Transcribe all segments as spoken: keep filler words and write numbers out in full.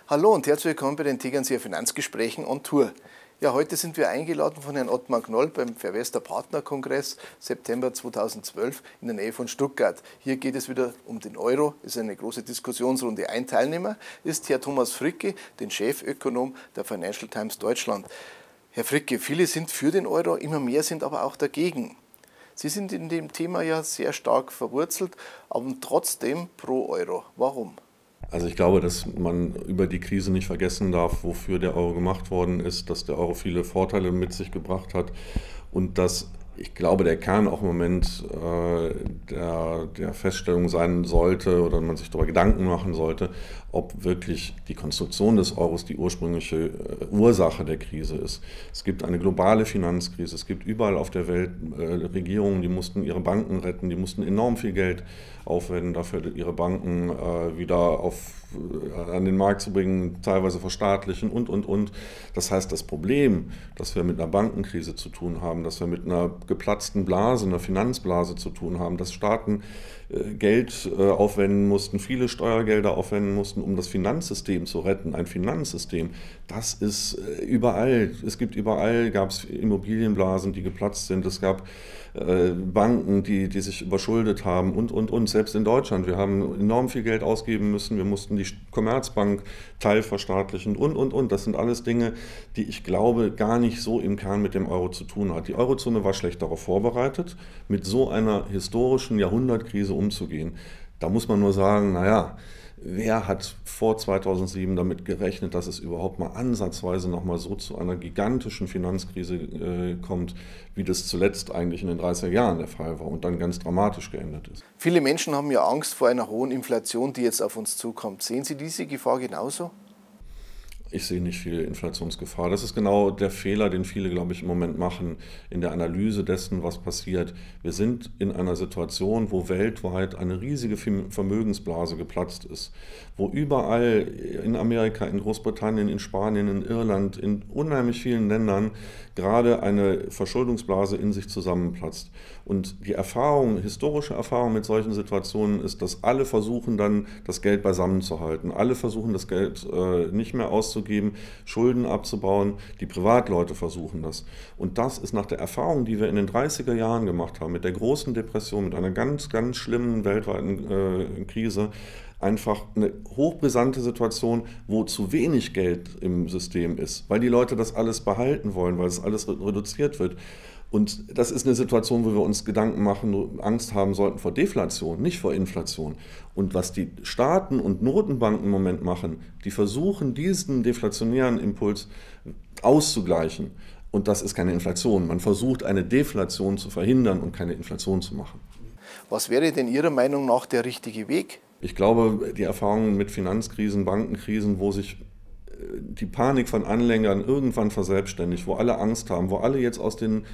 Hallo und herzlich willkommen bei den Tegernseer Finanzgesprächen on Tour. Ja, heute sind wir eingeladen von Herrn Ottmar Knoll beim Vervesta Partnerkongress September zweitausendzwölf in der Nähe von Stuttgart. Hier geht es wieder um den Euro, es ist eine große Diskussionsrunde. Ein Teilnehmer ist Herr Thomas Fricke, den Chefökonom der Financial Times Deutschland. Herr Fricke, viele sind für den Euro, immer mehr sind aber auch dagegen. Sie sind in dem Thema ja sehr stark verwurzelt, aber trotzdem pro Euro. Warum? Also ich glaube, dass man über die Krise nicht vergessen darf, wofür der Euro gemacht worden ist, dass der Euro viele Vorteile mit sich gebracht hat und dass, ich glaube, der Kern auch im Moment äh, der, der Feststellung sein sollte oder man sich darüber Gedanken machen sollte, ob wirklich die Konstruktion des Euros die ursprüngliche äh, Ursache der Krise ist. Es gibt eine globale Finanzkrise, es gibt überall auf der Welt äh, Regierungen, die mussten ihre Banken retten, die mussten enorm viel Geld aufwenden, dafür ihre Banken äh, wieder auf, äh, an den Markt zu bringen, teilweise verstaatlichen und, und, und. Das heißt, das Problem, dass wir mit einer Bankenkrise zu tun haben, dass wir mit einer geplatzten Blase, einer Finanzblase zu tun haben, dass Staaten äh, Geld äh, aufwenden mussten, viele Steuergelder aufwenden mussten, um das Finanzsystem zu retten. Ein Finanzsystem, das ist äh, überall. Es gibt überall, gab es Immobilienblasen, die geplatzt sind. Es gab äh, Banken, die, die sich überschuldet haben und, und, und. Selbst in Deutschland. Wir haben enorm viel Geld ausgeben müssen. Wir mussten die Commerzbank teilverstaatlichen und, und, und. Das sind alles Dinge, die ich glaube, gar nicht so im Kern mit dem Euro zu tun hat. Die Eurozone war schlecht darauf vorbereitet, mit so einer historischen Jahrhundertkrise umzugehen. Da muss man nur sagen, naja, wer hat vor zweitausendsieben damit gerechnet, dass es überhaupt mal ansatzweise nochmal so zu einer gigantischen Finanzkrise äh, kommt, wie das zuletzt eigentlich in den dreißiger Jahren der Fall war und dann ganz dramatisch geendet ist. Viele Menschen haben ja Angst vor einer hohen Inflation, die jetzt auf uns zukommt. Sehen Sie diese Gefahr genauso? Ich sehe nicht viel Inflationsgefahr. Das ist genau der Fehler, den viele, glaube ich, im Moment machen in der Analyse dessen, was passiert. Wir sind in einer Situation, wo weltweit eine riesige Vermögensblase geplatzt ist, wo überall in Amerika, in Großbritannien, in Spanien, in Irland, in unheimlich vielen Ländern gerade eine Verschuldungsblase in sich zusammenplatzt. Und die Erfahrung, historische Erfahrung mit solchen Situationen ist, dass alle versuchen dann, das Geld beisammen zu halten. Alle versuchen, das Geld äh, nicht mehr auszugeben, Schulden abzubauen. Die Privatleute versuchen das. Und das ist nach der Erfahrung, die wir in den dreißiger Jahren gemacht haben, mit der großen Depression, mit einer ganz, ganz schlimmen weltweiten äh, Krise, einfach eine hochbrisante Situation, wo zu wenig Geld im System ist, weil die Leute das alles behalten wollen, weil es alles reduziert wird. Und das ist eine Situation, wo wir uns Gedanken machen, Angst haben sollten vor Deflation, nicht vor Inflation. Und was die Staaten und Notenbanken im Moment machen, die versuchen, diesen deflationären Impuls auszugleichen. Und das ist keine Inflation. Man versucht, eine Deflation zu verhindern und keine Inflation zu machen. Was wäre denn Ihrer Meinung nach der richtige Weg? Ich glaube, die Erfahrungen mit Finanzkrisen, Bankenkrisen, wo sich die Panik von Anlegern irgendwann verselbstständigt, wo alle Angst haben, wo alle jetzt aus den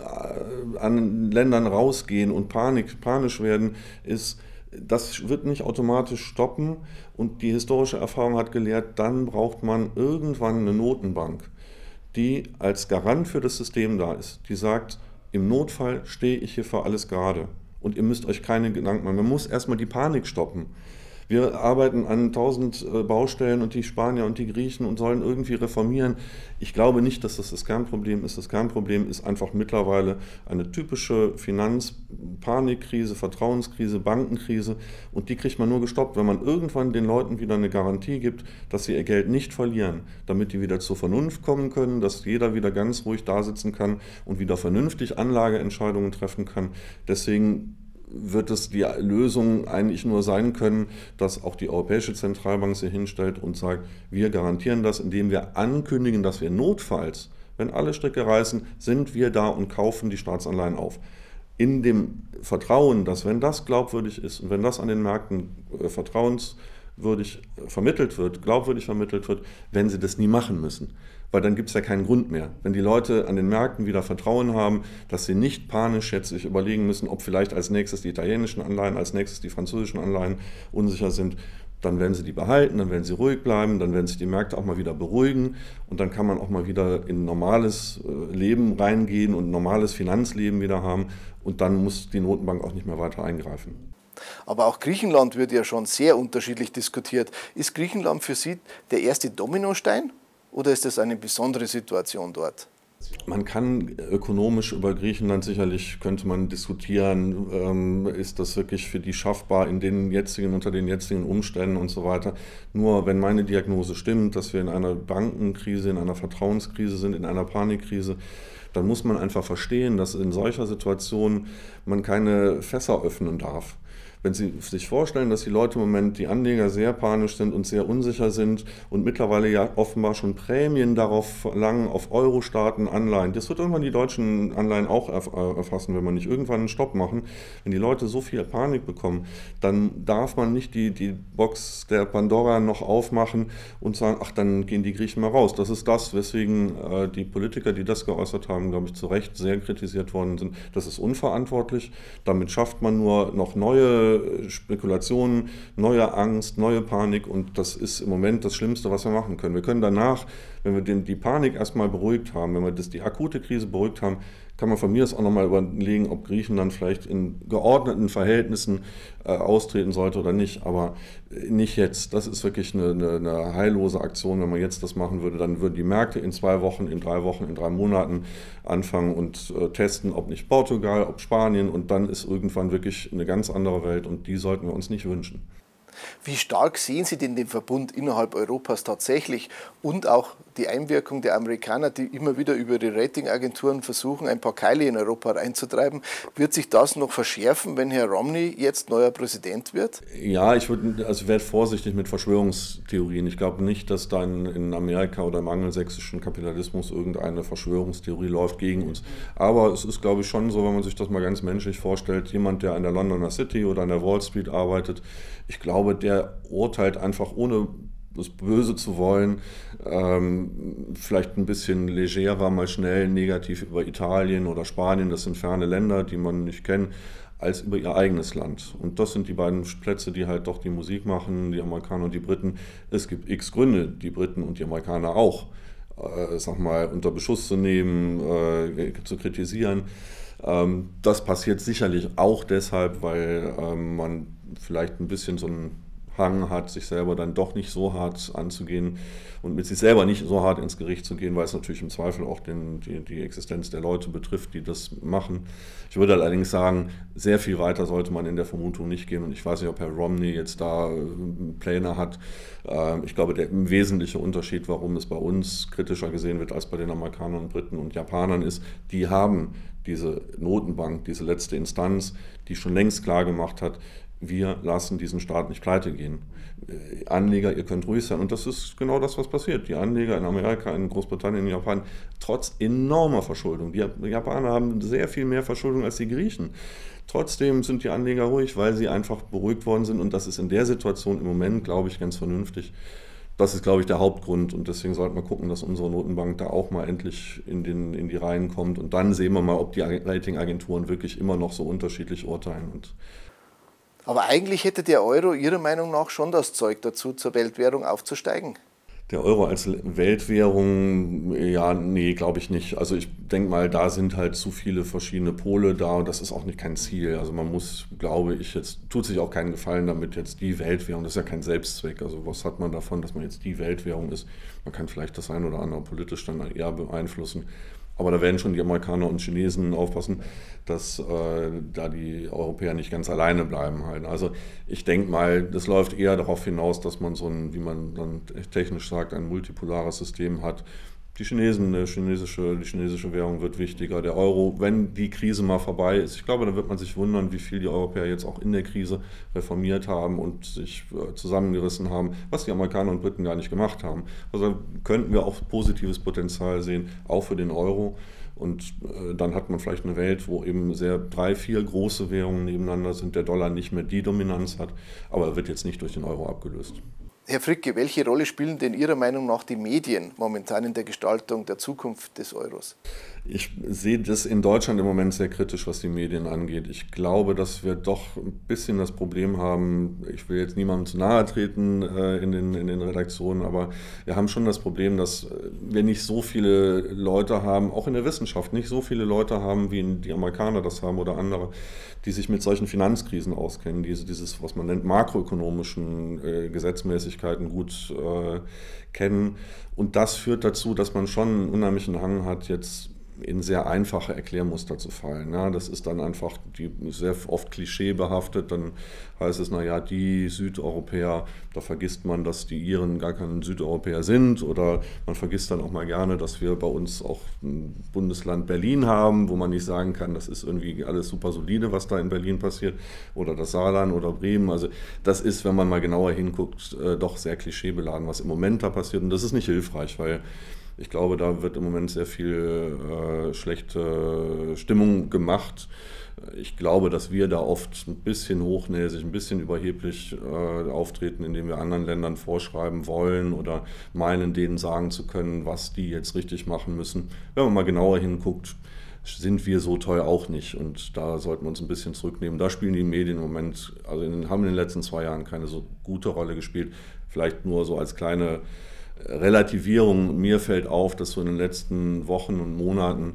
äh, an Ländern rausgehen und Panik, panisch werden, ist, das wird nicht automatisch stoppen. Und die historische Erfahrung hat gelehrt, dann braucht man irgendwann eine Notenbank, die als Garant für das System da ist, die sagt, im Notfall stehe ich hier für alles gerade. Und ihr müsst euch keine Gedanken machen. Man muss erstmal die Panik stoppen. Wir arbeiten an tausend Baustellen und die Spanier und die Griechen und sollen irgendwie reformieren. Ich glaube nicht, dass das das Kernproblem ist. Das Kernproblem ist einfach mittlerweile eine typische Finanz-Panikkrise, Vertrauenskrise, Bankenkrise. Und die kriegt man nur gestoppt, wenn man irgendwann den Leuten wieder eine Garantie gibt, dass sie ihr Geld nicht verlieren, damit die wieder zur Vernunft kommen können, dass jeder wieder ganz ruhig da sitzen kann und wieder vernünftig Anlageentscheidungen treffen kann. Deswegen wird es die Lösung eigentlich nur sein können, dass auch die Europäische Zentralbank sich hinstellt und sagt, wir garantieren das, indem wir ankündigen, dass wir notfalls, wenn alle Stricke reißen, sind wir da und kaufen die Staatsanleihen auf. In dem Vertrauen, dass wenn das glaubwürdig ist und wenn das an den Märkten äh, vertrauenswürdig vermittelt wird, glaubwürdig vermittelt wird, werden sie das nie machen müssen. Weil dann gibt es ja keinen Grund mehr. Wenn die Leute an den Märkten wieder Vertrauen haben, dass sie nicht panisch jetzt sich überlegen müssen, ob vielleicht als nächstes die italienischen Anleihen, als nächstes die französischen Anleihen unsicher sind, dann werden sie die behalten, dann werden sie ruhig bleiben, dann werden sich die Märkte auch mal wieder beruhigen und dann kann man auch mal wieder in normales Leben reingehen und normales Finanzleben wieder haben und dann muss die Notenbank auch nicht mehr weiter eingreifen. Aber auch Griechenland wird ja schon sehr unterschiedlich diskutiert. Ist Griechenland für Sie der erste Dominostein oder ist das eine besondere Situation dort? Man kann ökonomisch über Griechenland sicherlich, könnte man diskutieren, ähm, ist das wirklich für die schaffbar in den jetzigen, unter den jetzigen Umständen und so weiter. Nur wenn meine Diagnose stimmt, dass wir in einer Bankenkrise, in einer Vertrauenskrise sind, in einer Panikkrise, dann muss man einfach verstehen, dass in solcher Situation man keine Fässer öffnen darf. Wenn Sie sich vorstellen, dass die Leute im Moment, die Anleger sehr panisch sind und sehr unsicher sind und mittlerweile ja offenbar schon Prämien darauf verlangen, auf Euro-Staaten, Anleihen. Das wird irgendwann die deutschen Anleihen auch erfassen, wenn wir nicht irgendwann einen Stopp machen. Wenn die Leute so viel Panik bekommen, dann darf man nicht die, die Box der Pandora noch aufmachen und sagen, ach, dann gehen die Griechen mal raus. Das ist das, weswegen äh, die Politiker, die das geäußert haben, glaube ich, zu Recht sehr kritisiert worden sind. Das ist unverantwortlich. Damit schafft man nur noch neue Spekulationen, neue Angst, neue Panik und das ist im Moment das Schlimmste, was wir machen können. Wir können danach, wenn wir den, die Panik erstmal beruhigt haben, wenn wir das, die akute Krise beruhigt haben, kann man von mir aus auch nochmal überlegen, ob Griechenland vielleicht in geordneten Verhältnissen äh, austreten sollte oder nicht, aber nicht jetzt. Das ist wirklich eine, eine, eine heillose Aktion. Wenn man jetzt das machen würde, dann würden die Märkte in zwei Wochen, in drei Wochen, in drei Monaten anfangen und äh, testen, ob nicht Portugal, ob Spanien und dann ist irgendwann wirklich eine ganz andere Welt und die sollten wir uns nicht wünschen. Wie stark sehen Sie denn den Verbund innerhalb Europas tatsächlich und auch die Einwirkung der Amerikaner, die immer wieder über die Ratingagenturen versuchen, ein paar Keile in Europa reinzutreiben? Wird sich das noch verschärfen, wenn Herr Romney jetzt neuer Präsident wird? Ja, ich würde, also werde vorsichtig mit Verschwörungstheorien. Ich glaube nicht, dass dann in Amerika oder im angelsächsischen Kapitalismus irgendeine Verschwörungstheorie läuft gegen uns. Aber es ist, glaube ich, schon so, wenn man sich das mal ganz menschlich vorstellt, jemand, der an der Londoner City oder an der Wall Street arbeitet, ich glaube, der urteilt einfach ohne das Böse zu wollen, ähm, vielleicht ein bisschen legerer, mal schnell negativ über Italien oder Spanien, das sind ferne Länder, die man nicht kennt, als über ihr eigenes Land. Und das sind die beiden Plätze, die halt doch die Musik machen, die Amerikaner und die Briten. Es gibt x Gründe, die Briten und die Amerikaner auch, äh, sag mal, unter Beschuss zu nehmen, äh, zu kritisieren. Ähm, das passiert sicherlich auch deshalb, weil ähm, man vielleicht ein bisschen so einen Hang hat, sich selber dann doch nicht so hart anzugehen und mit sich selber nicht so hart ins Gericht zu gehen, weil es natürlich im Zweifel auch den, die, die Existenz der Leute betrifft, die das machen. Ich würde allerdings sagen, sehr viel weiter sollte man in der Vermutung nicht gehen und ich weiß nicht, ob Herr Romney jetzt da Pläne hat. Ich glaube, der wesentliche Unterschied, warum es bei uns kritischer gesehen wird als bei den Amerikanern, Briten und Japanern ist, die haben diese Notenbank, diese letzte Instanz, die schon längst klar gemacht hat, wir lassen diesen Staat nicht pleite gehen. Anleger, ihr könnt ruhig sein. Und das ist genau das, was passiert. Die Anleger in Amerika, in Großbritannien, in Japan, trotz enormer Verschuldung. Die Japaner haben sehr viel mehr Verschuldung als die Griechen. Trotzdem sind die Anleger ruhig, weil sie einfach beruhigt worden sind. Und das ist in der Situation im Moment, glaube ich, ganz vernünftig. Das ist, glaube ich, der Hauptgrund. Und deswegen sollten wir gucken, dass unsere Notenbank da auch mal endlich in, den, in die Reihen kommt. Und dann sehen wir mal, ob die Ratingagenturen wirklich immer noch so unterschiedlich urteilen. Und Aber eigentlich hätte der Euro Ihrer Meinung nach schon das Zeug dazu, zur Weltwährung aufzusteigen? Der Euro als Weltwährung, ja, nee, glaube ich nicht. Also ich denke mal, da sind halt zu viele verschiedene Pole da und das ist auch nicht kein Ziel. Also man muss, glaube ich, jetzt tut sich auch keinen Gefallen damit, jetzt die Weltwährung, das ist ja kein Selbstzweck. Also was hat man davon, dass man jetzt die Weltwährung ist? Man kann vielleicht das ein oder andere politisch dann eher beeinflussen. Aber da werden schon die Amerikaner und Chinesen aufpassen, dass äh, da die Europäer nicht ganz alleine bleiben halt. Also ich denke mal, das läuft eher darauf hinaus, dass man so ein, wie man dann technisch sagt, ein multipolares System hat. Die Chinesen, die chinesische, die chinesische Währung wird wichtiger, der Euro, wenn die Krise mal vorbei ist. Ich glaube, dann wird man sich wundern, wie viel die Europäer jetzt auch in der Krise reformiert haben und sich äh, zusammengerissen haben, was die Amerikaner und Briten gar nicht gemacht haben. Also könnten wir auch positives Potenzial sehen, auch für den Euro. Und äh, dann hat man vielleicht eine Welt, wo eben sehr drei, vier große Währungen nebeneinander sind, der Dollar nicht mehr die Dominanz hat, aber er wird jetzt nicht durch den Euro abgelöst. Herr Fricke, welche Rolle spielen denn Ihrer Meinung nach die Medien momentan in der Gestaltung der Zukunft des Euros? Ich sehe das in Deutschland im Moment sehr kritisch, was die Medien angeht. Ich glaube, dass wir doch ein bisschen das Problem haben, ich will jetzt niemandem zu nahe treten äh, in den, in den Redaktionen, aber wir haben schon das Problem, dass wir nicht so viele Leute haben, auch in der Wissenschaft, nicht so viele Leute haben, wie die Amerikaner das haben oder andere, die sich mit solchen Finanzkrisen auskennen, diese, dieses, was man nennt, makroökonomischen äh, Gesetzmäßigkeiten gut äh, kennen. Und das führt dazu, dass man schon einen unheimlichen Hang hat, jetzt in sehr einfache Erklärmuster zu fallen. Ja, das ist dann einfach die, sehr oft klischeebehaftet. Dann heißt es, naja, die Südeuropäer, da vergisst man, dass die Iren gar kein Südeuropäer sind. Oder man vergisst dann auch mal gerne, dass wir bei uns auch ein Bundesland Berlin haben, wo man nicht sagen kann, das ist irgendwie alles super solide, was da in Berlin passiert. Oder das Saarland oder Bremen. Also das ist, wenn man mal genauer hinguckt, doch sehr klischeebeladen, was im Moment da passiert. Und das ist nicht hilfreich, weil ich glaube, da wird im Moment sehr viel äh, schlechte Stimmung gemacht. Ich glaube, dass wir da oft ein bisschen hochnäsig, ein bisschen überheblich äh, auftreten, indem wir anderen Ländern vorschreiben wollen oder meinen, denen sagen zu können, was die jetzt richtig machen müssen. Wenn man mal genauer hinguckt, sind wir so toll auch nicht. Und da sollten wir uns ein bisschen zurücknehmen. Da spielen die Medien im Moment, also in, haben in den letzten zwei Jahren keine so gute Rolle gespielt. Vielleicht nur so als kleine Relativierung. Mir fällt auf, dass so in den letzten Wochen und Monaten,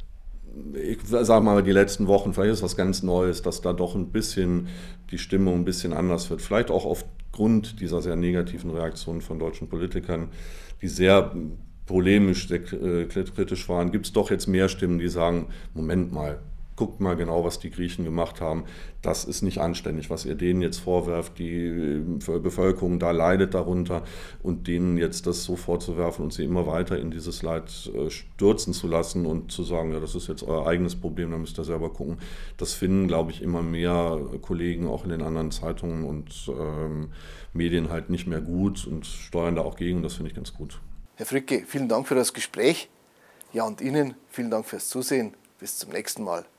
ich sage mal die letzten Wochen, vielleicht ist was ganz Neues, dass da doch ein bisschen die Stimmung ein bisschen anders wird. Vielleicht auch aufgrund dieser sehr negativen Reaktionen von deutschen Politikern, die sehr polemisch, sehr kritisch waren, gibt es doch jetzt mehr Stimmen, die sagen, Moment mal, guckt mal genau, was die Griechen gemacht haben. Das ist nicht anständig, was ihr denen jetzt vorwerft. Die Bevölkerung da leidet darunter und denen jetzt das so vorzuwerfen und sie immer weiter in dieses Leid stürzen zu lassen und zu sagen, ja, das ist jetzt euer eigenes Problem, da müsst ihr selber gucken. Das finden, glaube ich, immer mehr Kollegen auch in den anderen Zeitungen und ähm, Medien halt nicht mehr gut und steuern da auch gegen. Das finde ich ganz gut. Herr Fricke, vielen Dank für das Gespräch. Ja, und Ihnen vielen Dank fürs Zusehen. Bis zum nächsten Mal.